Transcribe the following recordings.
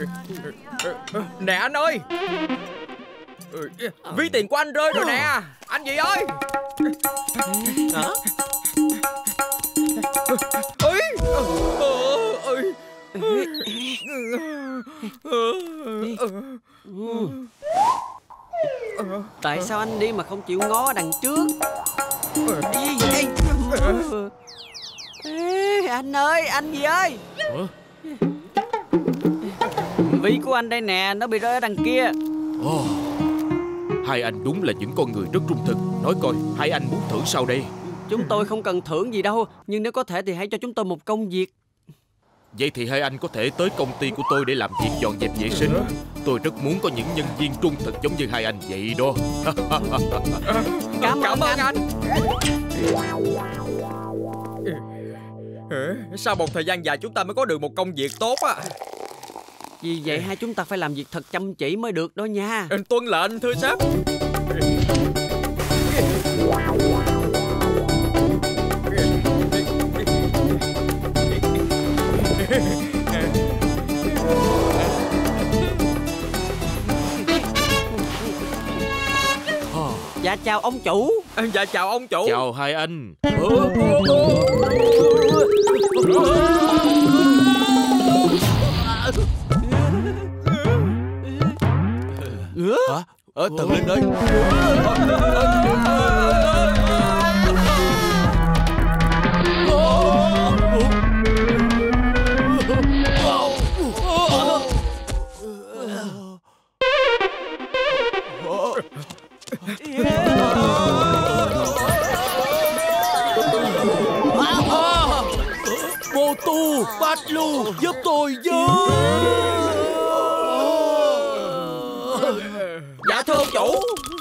Nè anh ơi, ví tiền của anh rơi rồi nè. Anh gì ơi? Hả? Tại sao anh đi mà không chịu ngó đằng trước? Ê, anh ơi, anh gì ơi? Ví của anh đây nè, nó bị rơi ở đằng kia. Hai anh đúng là những con người rất trung thực. Nói coi, hai anh muốn thưởng sao đây? Chúng tôi không cần thưởng gì đâu, nhưng nếu có thể thì hãy cho chúng tôi một công việc. Vậy thì hai anh có thể tới công ty của tôi để làm việc dọn dẹp vệ sinh. Tôi rất muốn có những nhân viên trung thực giống như hai anh vậy đó. Cảm ơn anh. Sau một thời gian dài chúng ta mới có được một công việc tốt á. Vì vậy hai chúng ta phải làm việc thật chăm chỉ mới được đó nha. Tuân lệnh thưa sếp. Dạ chào ông chủ. Dạ chào ông chủ. Chào hai anh. Hả? Thần Linh ơi. Mô Tu, Bát Lu, giúp tôi với. Dạ thưa ông chủ.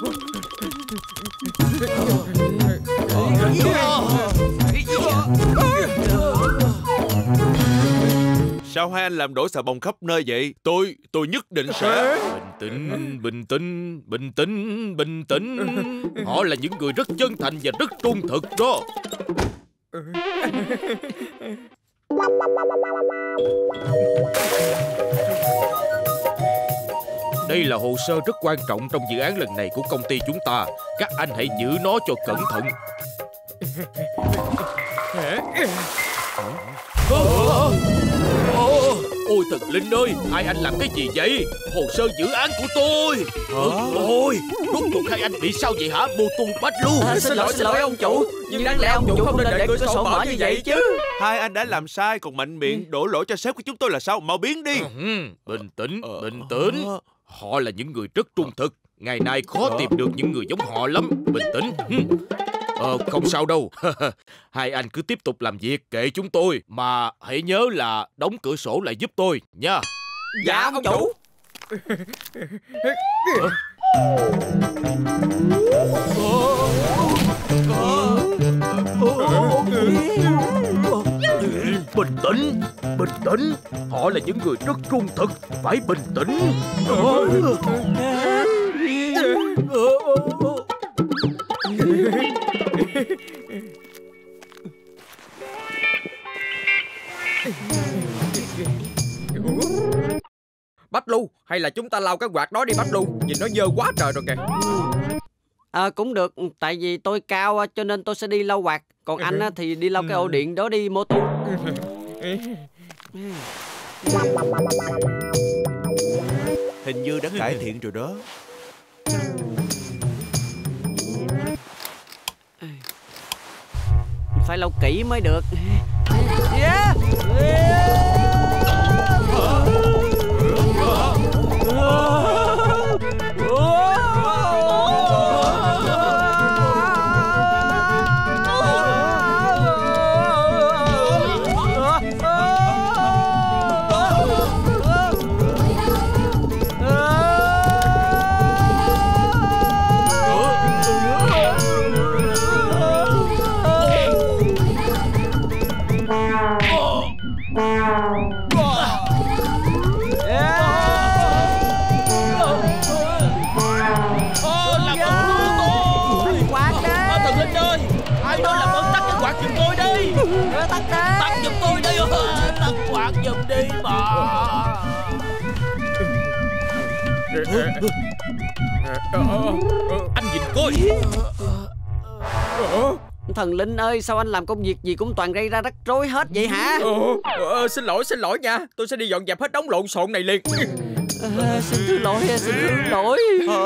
Sao hai anh làm đổ xà bông khắp nơi vậy? Tôi nhất định sẽ. Bình tĩnh. Họ là những người rất chân thành và rất trung thực đó. Đây là hồ sơ rất quan trọng trong dự án lần này của công ty chúng ta. Các anh hãy giữ nó cho cẩn thận. Ôi thần Linh ơi, hai anh làm cái gì vậy? Hồ sơ dự án của tôi. Ôi, rốt cuộc hai anh bị sao vậy hả? Mô Tu, Bát Lu. Xin lỗi ông chủ. Nhưng đáng lẽ ông chủ không nên để cửa sổ mở như vậy chứ. Hai anh đã làm sai, còn mạnh miệng đổ lỗi cho sếp của chúng tôi là sao? Mau biến đi. Bình tĩnh. Họ là những người rất trung thực. Ngày nay khó tìm được những người giống họ lắm. Bình tĩnh. Không sao đâu. Hai anh cứ tiếp tục làm việc kệ chúng tôi. Mà hãy nhớ là đóng cửa sổ lại giúp tôi nha. Dạ ông chủ. Bình tĩnh. Họ là những người rất trung thực. Phải bình tĩnh. Bách Lu, hay là chúng ta lau cái quạt đó đi Bách Lu. Nhìn nó dơ quá trời rồi kìa. Cũng được. Tại vì tôi cao cho nên tôi sẽ đi lau quạt. Còn anh thì đi lau cái ổ điện đó đi Mô Tu. Hình như đã cải thiện rồi đó. Phải lau kỹ mới được. Tắt giùm tôi đi. Tắt quạt giùm đi mà. Anh nhìn coi. Thần linh ơi, sao anh làm công việc gì cũng toàn gây ra rắc rối hết vậy hả? Xin lỗi nha. Tôi sẽ đi dọn dẹp hết đống lộn xộn này liền. Xin thứ lỗi, xin thứ lỗi.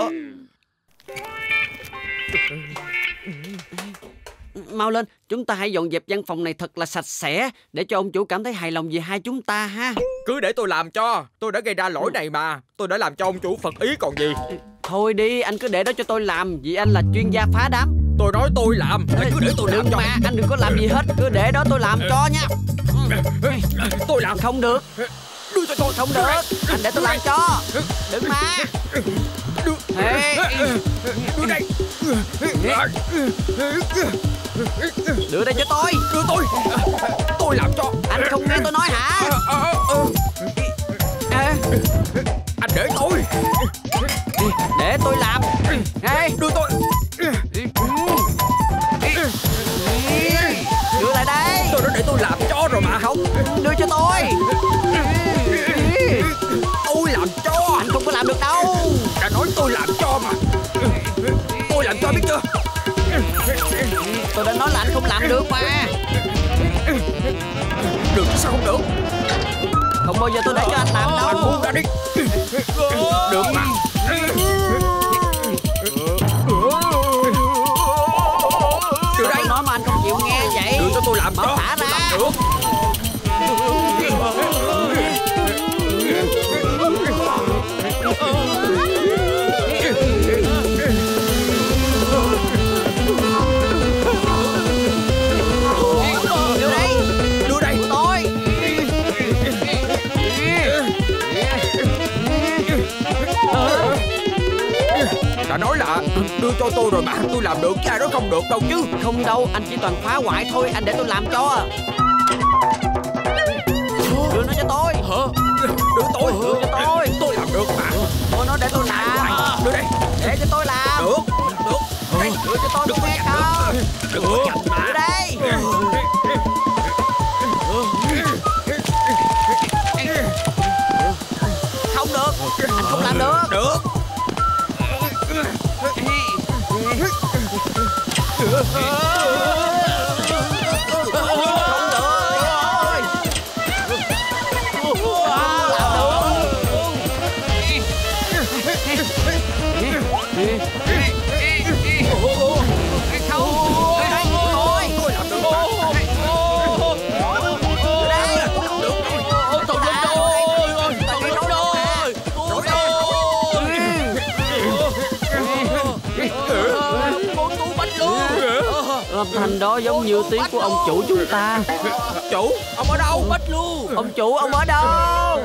Mau lên, chúng ta hãy dọn dẹp văn phòng này thật là sạch sẽ, để cho ông chủ cảm thấy hài lòng về hai chúng ta ha. Cứ để tôi làm cho. Tôi đã gây ra lỗi này mà. Tôi đã làm cho ông chủ phật ý còn gì. Thôi đi, anh cứ để đó cho tôi làm, vì anh là chuyên gia phá đám. Tôi nói tôi làm. Anh cứ để tôi làm Đừng cho. mà, anh đừng có làm gì hết, cứ để đó tôi làm cho nha. Tôi làm. Không được. Đưa cho tôi. Không được, anh để tôi làm cho. Đừng mà. Hey. Đưa đây. Đưa đây cho tôi. Đưa tôi. Tôi làm cho. Anh không nghe tôi nói hả? Anh để tôi. Để tôi làm. Hey. Đưa tôi. Đưa lại đây. Tôi đã để tôi làm cho rồi mà. Không, đưa cho tôi. Tôi làm cho. Anh không có làm được đâu. Đã nói tôi làm cho mà. Tôi làm cho biết chưa. Tôi đã nói là anh không làm được mà. Được sao không được. Không bao giờ tôi để cho anh làm đâu. Anh buông ra đi. Được mà. Từ đây. Tôi nói mà anh không chịu nghe vậy. Đưa cho tôi làm Bảo cho. thả ra. Làm được. Đưa đây. Đưa đây. Tôi. Đã nói là đưa cho tôi rồi mà. Tôi làm được chứ ai nói không được đâu chứ. Không đâu, anh chỉ toàn phá hoại thôi. Anh để tôi làm cho. Đưa nó cho tôi. Đưa tôi. Đưa cho tôi. Tôi làm được mà. Thôi nó để tôi làm. Đưa đây. Để cho tôi làm. Được. Được. Đưa cho tôi nghe không? Đừng có chặt mà. Đưa đây. Không được. Anh không làm được. Được. Âm thanh đó giống như tiếng của ông chủ chúng ta. Chủ, ông ở đâu? Bách Lu. Ông chủ, ông ở đâu?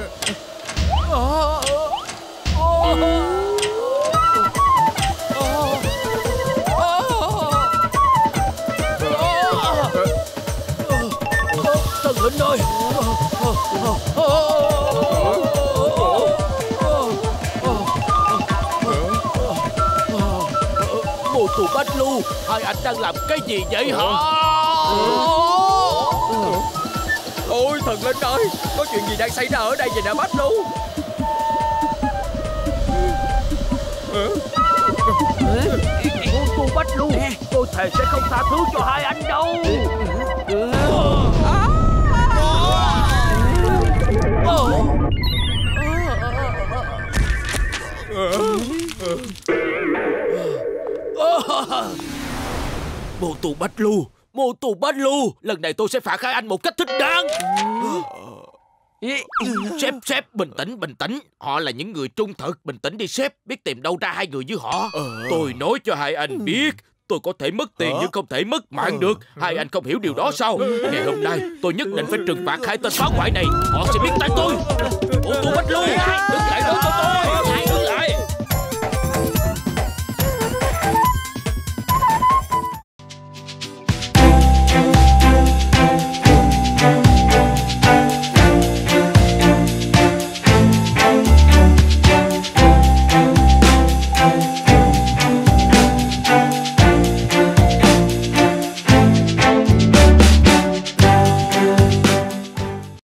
Thần linh ơi. Mùa tù Bách Lu, hai anh đang làm cái gì vậy hả? Ôi thần linh ơi, có chuyện gì đang xảy ra ở đây vậy nè Bách Lu? Mùa tù Bách Lu, tôi thề sẽ không tha thứ cho hai anh đâu. Mô tù Bách Lu, mô tù Bách Lu, lần này tôi sẽ phạt hai anh một cách thích đáng. Sếp, bình tĩnh. Họ là những người trung thực. Bình tĩnh đi sếp, biết tìm đâu ra hai người như họ. Tôi nói cho hai anh biết, tôi có thể mất tiền nhưng không thể mất mạng được. Hai anh không hiểu điều đó sao? Ngày hôm nay tôi nhất định phải trừng phạt hai tên phá hoại này. Họ sẽ biết tay tôi. Mô tù Bách Lu, đừng lại đó cho tôi.